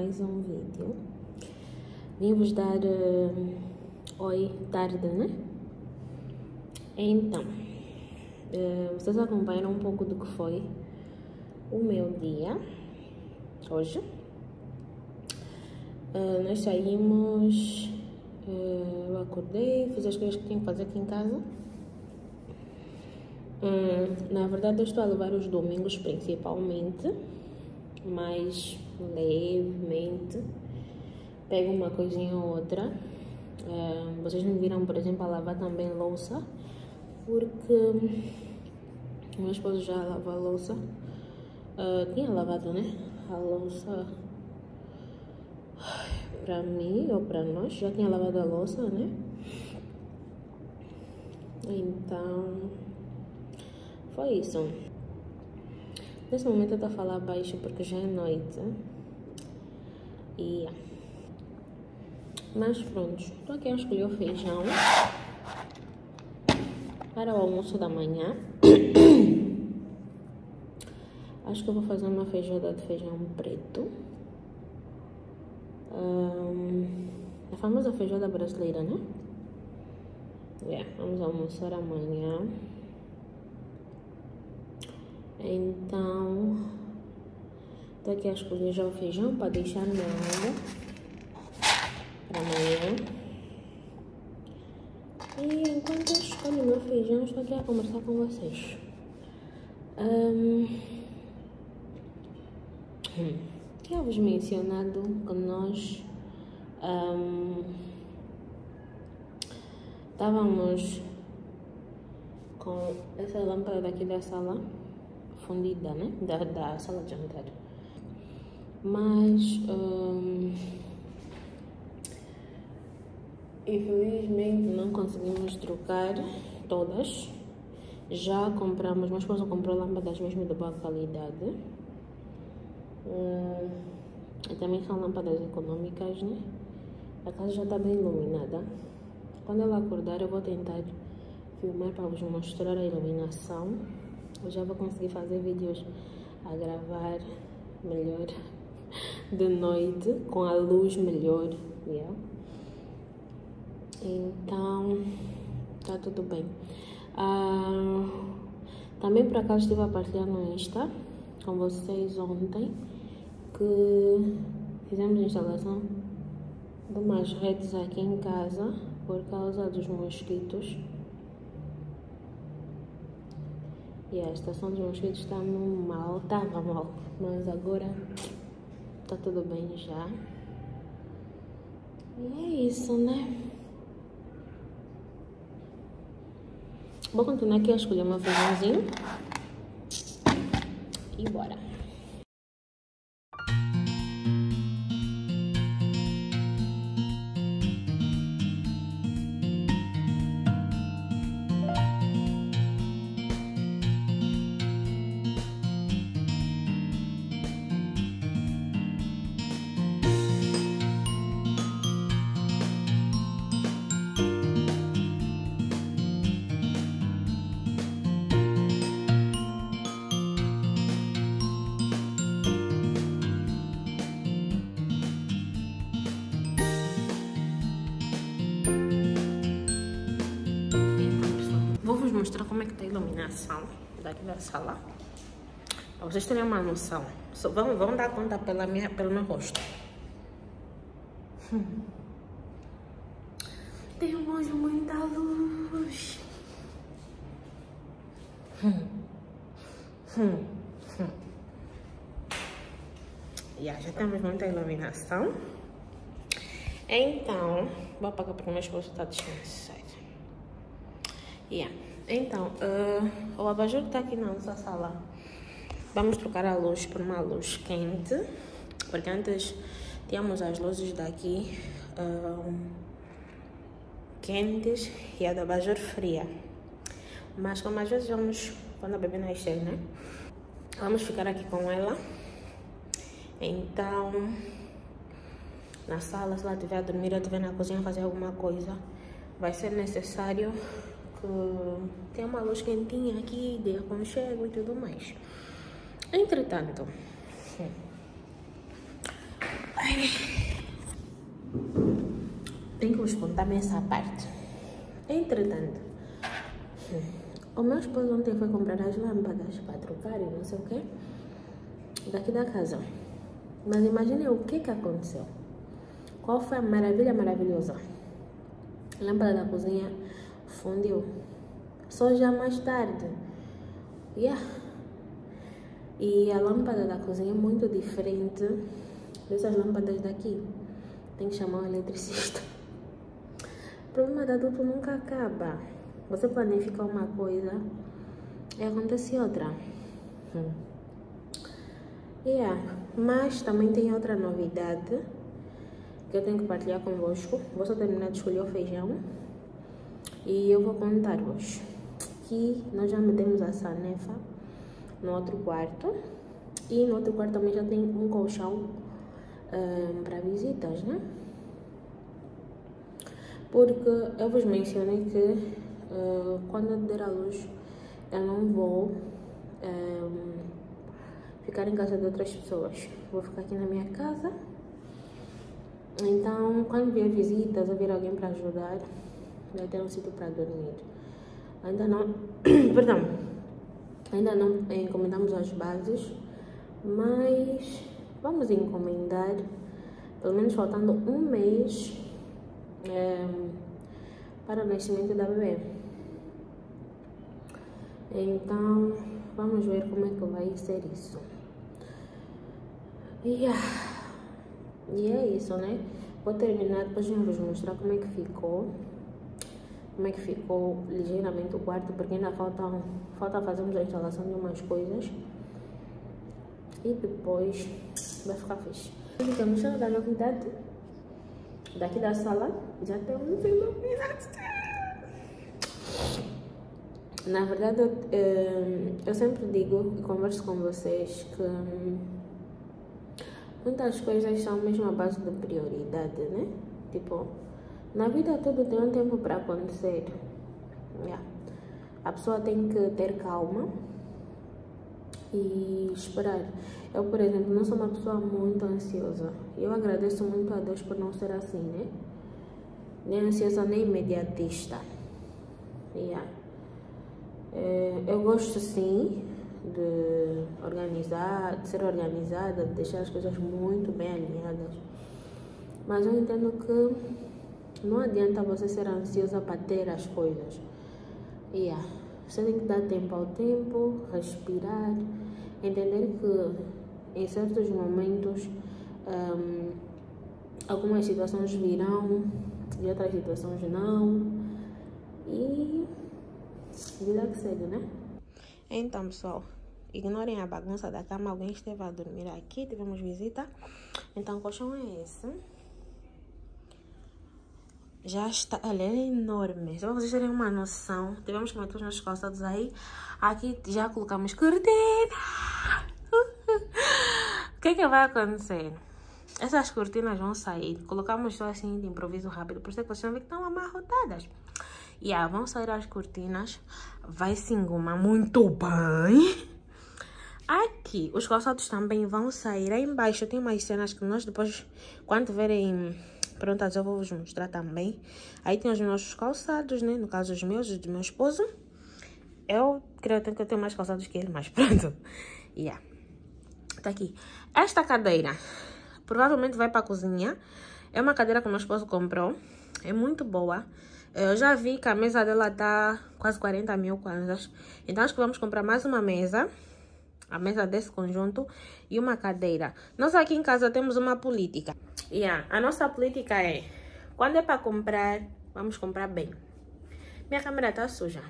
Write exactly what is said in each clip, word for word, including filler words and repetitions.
mais um vídeo. Vim vos dar uh, oi, tarde, né? Então, uh, vocês acompanharam um pouco do que foi o meu dia hoje. Uh, nós saímos, uh, eu acordei, fiz as coisas que tinha que fazer aqui em casa. Hum, na verdade eu estou a levar os domingos principalmente, mas levemente pego uma coisinha ou outra. Hum, vocês me viram, por exemplo, a lavar também louça, porque o meu esposo já lava a louça. Uh, tinha lavado, né? A louça para mim ou para nós, já tinha lavado a louça, né? Então foi isso. Nesse momento eu estou a falar baixo porque já é noite. E... Mas pronto, estou aqui a escolher o feijão para o almoço da manhã. Acho que eu vou fazer uma feijoada de feijão preto. Um, a famosa feijoada brasileira, né? Yeah, vamos almoçar amanhã. Então, estou aqui a escolher já o feijão para deixar no molho para amanhã. E enquanto eu escolho o meu feijão, estou aqui a conversar com vocês. Um, tinha vos mencionado que nós um, estávamos com essa lâmpada daqui da sala fundida, né? Da, da sala de jantar. Mas um, infelizmente não conseguimos trocar todas. Já compramos, meu esposo comprou lâmpadas mesmo de boa qualidade. Hum, e também são lâmpadas econômicas, né? A casa já está bem iluminada. Quando ela acordar, eu vou tentar filmar para vos mostrar a iluminação. Eu já vou conseguir fazer vídeos a gravar melhor de noite, com a luz melhor, yeah. Então, tá tudo bem. Ah, também por acaso estive a partilhar no Insta com vocês ontem que fizemos a instalação de umas redes aqui em casa por causa dos mosquitos. E a estação dos mosquitos está no mal, estava mal, mas agora está tudo bem já. E é isso, né? Vou continuar aqui a escolher meu feijãozinho e bora. Vou vos mostrar como é que está a iluminação daqui da sala, para vocês terem uma noção. Só vão, vão dar conta pela minha, pelo meu rosto. Hum. Temos muita luz. Hum. Hum. Hum. Yeah, já temos muita iluminação. Então, vou apagar porque o meu esposo está descansado. Yeah. Então, uh, o abajur que está aqui na nossa sala, vamos trocar a luz por uma luz quente, porque antes tínhamos as luzes daqui uh, quentes e a do abajur fria. Mas como às vezes vamos, quando a bebê nascer, né? Vamos ficar aqui com ela. Então, na sala, se ela estiver a dormir ou estiver na cozinha a fazer alguma coisa, vai ser necessário que tenha uma luz quentinha aqui, de aconchego e tudo mais. Entretanto, Tenho que vos contar essa parte. Entretanto, o meu esposo ontem foi comprar as lâmpadas para trocar e não sei o quê, daqui da casa. Mas imaginem o que que aconteceu. Qual foi a maravilha maravilhosa? A lâmpada da cozinha fundiu. Só já mais tarde. Yeah. E a lâmpada da cozinha é muito diferente dessas lâmpadas daqui. Tem que chamar um eletricista. O problema de adulto nunca acaba. Você planifica uma coisa e acontece outra. Hum. Yeah. Mas também tem outra novidade que eu tenho que partilhar convosco. Vou só terminar de escolher o feijão e eu vou contar-vos que nós já metemos a sanefa no outro quarto e no outro quarto também já tem um colchão um, para visitas, né? Porque eu vos mencionei que uh, quando eu der a luz eu não vou um, ficar em casa de outras pessoas, vou ficar aqui na minha casa. Então quando vier visitas ou vier alguém para ajudar, vai ter um sítio para dormir. Ainda não perdão ainda não encomendamos as bases, mas vamos encomendar, pelo menos faltando um mês é, para o nascimento da bebê. Então vamos ver como é que vai ser isso. Yeah. E é isso, né? Vou terminar, depois eu vou vos mostrar como é que ficou. Como é que ficou ligeiramente o quarto, porque ainda falta, falta fazermos a instalação de umas coisas. E depois vai ficar fixe. Então, chega da novidade. Daqui da sala já temos iluminados. Na verdade, eu, eu sempre digo e converso com vocês que muitas coisas são mesmo a base de prioridade, né? Tipo, na vida tudo tem um tempo para acontecer. Yeah. A pessoa tem que ter calma e esperar. Eu, por exemplo, não sou uma pessoa muito ansiosa. Eu agradeço muito a Deus por não ser assim, né? Nem ansiosa, nem imediatista. Yeah. É, eu gosto sim de organizar, de ser organizada, de deixar as coisas muito bem alinhadas. Mas eu entendo que não adianta você ser ansiosa para ter as coisas. Yeah. Você tem que dar tempo ao tempo, respirar, entender que em certos momentos um, algumas situações virão e outras situações não. E vida que segue, né? Então, pessoal, ignorem a bagunça da cama. Alguém esteve a dormir aqui, tivemos visita. Então, o colchão é esse. Já está, olha, é enorme. Só para vocês terem uma noção, tivemos que meter os nossos calçados aí. Aqui já colocamos cortina. O que é que vai acontecer? Essas cortinas vão sair. Colocamos só assim de improviso rápido. Por isso é que vocês vão ver que estão amarrotadas. E yeah, vão sair as cortinas. Vai se engomar muito bem. Aqui, os calçados também vão sair. Aí embaixo tem umas cenas que nós depois, quando verem prontas, eu vou vos mostrar também. Aí tem os nossos calçados, né? No caso, os meus e do meu esposo. Eu creio que eu tenho mais calçados que ele, mas pronto. Yeah. Tá aqui. Esta cadeira provavelmente vai para a cozinha. É uma cadeira que o meu esposo comprou. É muito boa. Eu já vi que a mesa dela tá quase quarenta mil kwanzas. Então acho que vamos comprar mais uma mesa. A mesa desse conjunto e uma cadeira. Nós aqui em casa temos uma política. Yeah, a nossa política é, quando é para comprar, vamos comprar bem. Minha câmera tá suja.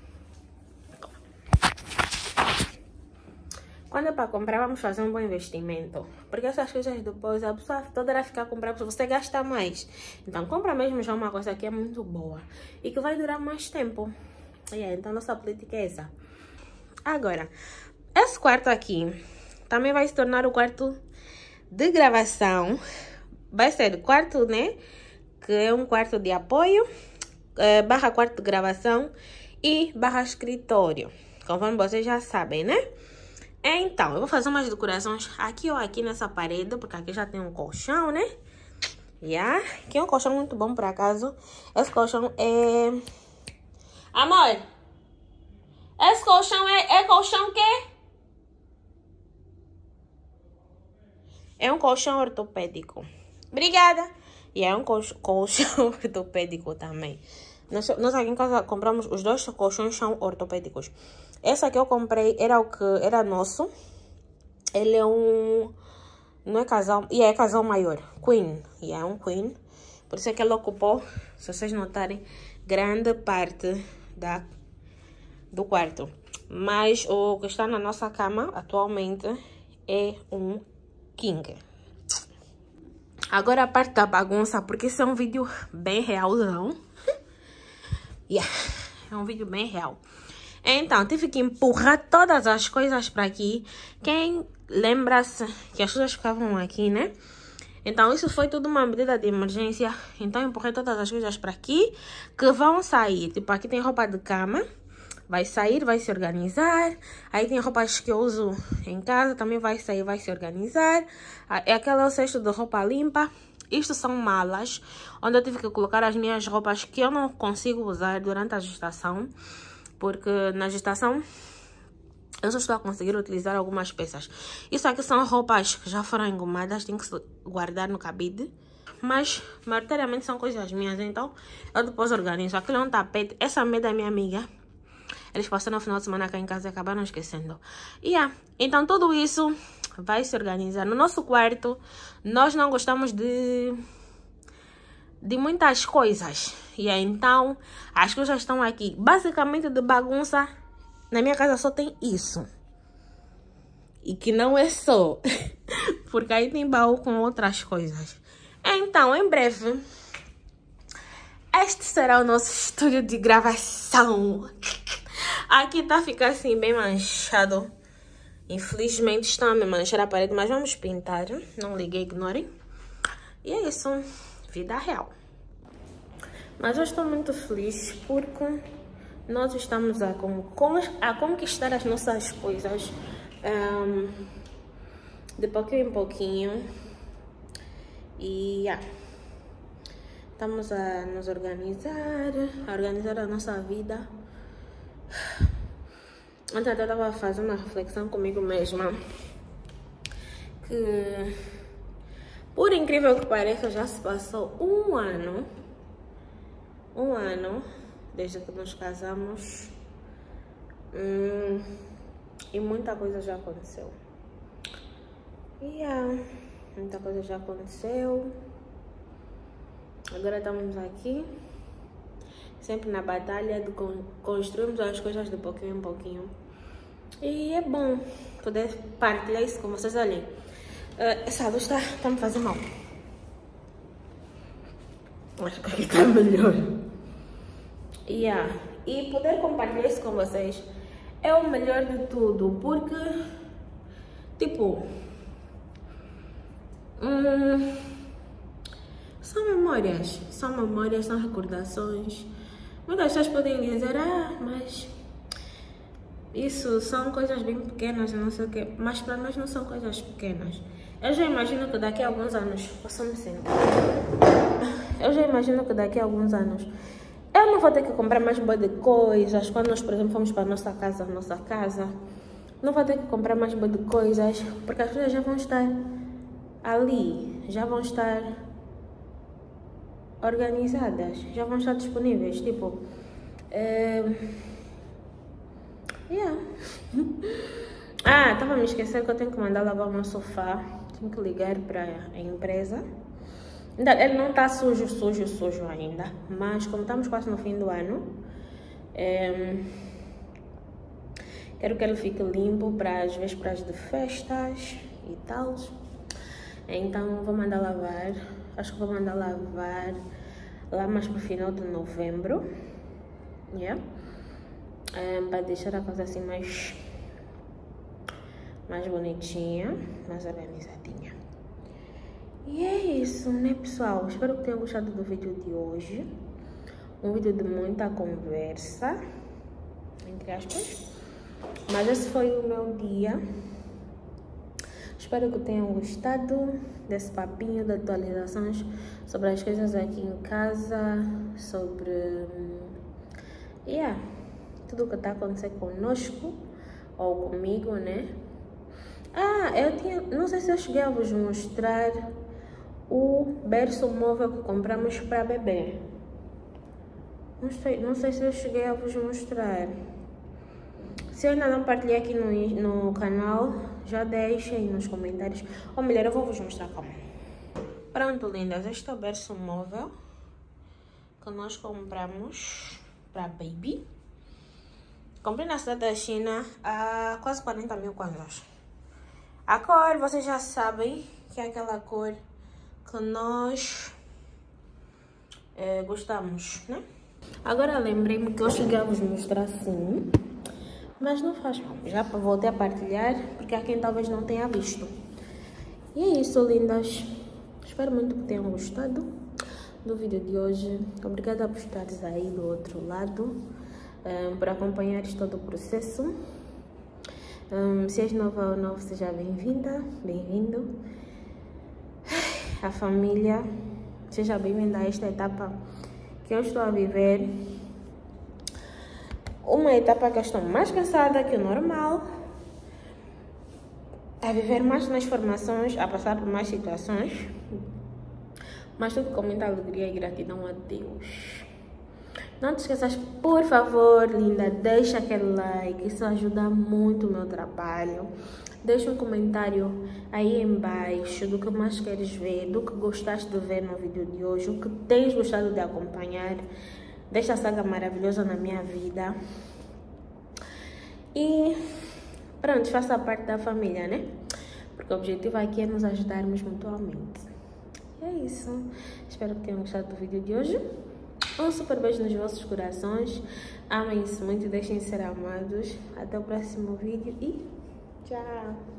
Quando é para comprar, vamos fazer um bom investimento. Porque essas coisas depois, a pessoa toda vai ficar comprando, você gasta mais. Então, compra mesmo já uma coisa que é muito boa e que vai durar mais tempo. Yeah, então, nossa política é essa. Agora, esse quarto aqui também vai se tornar o quarto de gravação. Vai ser quarto, né? Que é um quarto de apoio, é, barra quarto de gravação e barra escritório. Conforme vocês já sabem, né? Então, eu vou fazer umas decorações aqui ou aqui nessa parede, porque aqui já tem um colchão, né? Yeah. Aqui é um colchão muito bom, por acaso. Esse colchão é... Amor! Esse colchão é, é colchão quê? É um colchão ortopédico. Obrigada! E é um colchão ortopédico também. Nós, nós aqui em casa compramos os dois colchões são ortopédicos. Essa que eu comprei era o que era nosso. Ele é um... Não é casal... E yeah, é casal maior. Queen. E yeah, é um queen. Por isso é que ele ocupou, se vocês notarem, grande parte da, do quarto. Mas o que está na nossa cama atualmente é um king. Agora a parte da bagunça, porque isso é um vídeo bem realzão. Yeah, é um vídeo bem real. Então, tive que empurrar todas as coisas para aqui. Quem lembra-se que as coisas ficavam aqui, né? Então, isso foi tudo uma medida de emergência. Então, empurrei todas as coisas para aqui, que vão sair. Tipo, aqui tem roupa de cama. Vai sair, vai se organizar. Aí tem roupas que eu uso em casa, também vai sair, vai se organizar. É aquele cesto de roupa limpa. Isto são malas, onde eu tive que colocar as minhas roupas que eu não consigo usar durante a gestação. Porque na gestação eu só estou a conseguir utilizar algumas peças. Isso aqui são roupas que já foram engomadas, tem que se guardar no cabide. Mas maioritariamente são coisas minhas, então eu depois organizo. Aquilo é um tapete, essa mesa é minha amiga. Eles passaram o final de semana cá em casa e acabaram esquecendo. Yeah. Então tudo isso vai se organizar. No nosso quarto, nós não gostamos de, de muitas coisas. E aí, então, as coisas estão aqui. Basicamente, de bagunça, na minha casa só tem isso. E que não é só. Porque aí tem baú com outras coisas. Então, em breve, este será o nosso estúdio de gravação. Aqui tá ficando assim, bem manchado. Infelizmente estão a me manchar a parede, mas vamos pintar. Não liguei, ignorem. E é isso, vida real. Mas eu estou muito feliz porque nós estamos a, a conquistar as nossas coisas um, de pouquinho em pouquinho. E yeah, estamos a nos organizar, a organizar a nossa vida. Ontem eu estava fazendo uma reflexão comigo mesma que, por incrível que pareça, já se passou um ano um ano desde que nos casamos hum, e muita coisa já aconteceu. E yeah, muita coisa já aconteceu. Agora estamos aqui sempre na batalha de construirmos as coisas de pouquinho em pouquinho. E é bom poder partilhar isso com vocês. Olhem, uh, essa luz está tá me fazendo mal. Acho que aqui está melhor. Yeah. E poder compartilhar isso com vocês é o melhor de tudo. Porque, tipo, hum, são memórias. São memórias, são recordações. Muitas pessoas podem dizer, ah, mas isso são coisas bem pequenas, não sei o quê. Mas para nós não são coisas pequenas. Eu já imagino que daqui a alguns anos, posso me sentar. Eu já imagino que daqui a alguns anos eu não vou ter que comprar mais boa de coisas. Quando nós, por exemplo, fomos para a nossa casa, nossa casa, não vou ter que comprar mais boa de coisas, porque as coisas já vão estar ali, já vão estar organizadas, já vão estar disponíveis, tipo, é... yeah. Ah, estava a me esquecer que eu tenho que mandar lavar o meu sofá, tenho que ligar para a empresa. Ele não está sujo, sujo, sujo ainda, mas como estamos quase no fim do ano, é... quero que ele fique limpo para as vésperas de festas e tal. Então vou mandar lavar. Acho que vou mandar lavar lá mais pro final de novembro. Yeah. É, para deixar a coisa assim mais, mais bonitinha, mais organizadinha. E é isso, né, pessoal? Espero que tenham gostado do vídeo de hoje. Um vídeo de muita conversa, entre aspas. Mas esse foi o meu dia. Espero que tenham gostado desse papinho de atualizações sobre as coisas aqui em casa, sobre yeah, tudo o que está acontecendo conosco ou comigo, né? Ah, eu tinha, não sei se eu cheguei a vos mostrar o berço móvel que compramos para bebê. Não sei, não sei se eu cheguei a vos mostrar. Se eu ainda não partilhei aqui no, no canal, já deixem nos comentários. Ou melhor, eu vou vos mostrar como. Pronto, lindas, este é o berço móvel que nós compramos para baby. Comprei na cidade da China a quase quarenta mil kwanzas. A cor, vocês já sabem que é aquela cor que nós é, gostamos, né? Agora lembrei-me que eu cheguei a vos mostrar assim, mas não faz mal. Já voltei a partilhar, porque há quem talvez não tenha visto. E é isso, lindas. Espero muito que tenham gostado do vídeo de hoje. Obrigada por estares aí do outro lado, um, por acompanhares todo o processo. Um, se és nova ou novo, seja bem-vinda, bem-vindo. A família, seja bem-vinda a esta etapa que eu estou a viver. Uma etapa que eu estou mais cansada que o normal, a viver mais transformações, a passar por mais situações, mas tudo com muita alegria e gratidão a Deus. Não te esqueças, por favor, linda, deixa aquele like, isso ajuda muito o meu trabalho. Deixa um comentário aí embaixo do que mais queres ver, do que gostaste de ver no vídeo de hoje, o que tens gostado de acompanhar desta saga maravilhosa na minha vida. E pronto, faça parte da família, né? Porque o objetivo aqui é nos ajudarmos mutuamente. E é isso. Espero que tenham gostado do vídeo de hoje. Um super beijo nos vossos corações. Amem-se muito e deixem ser amados. Até o próximo vídeo e tchau!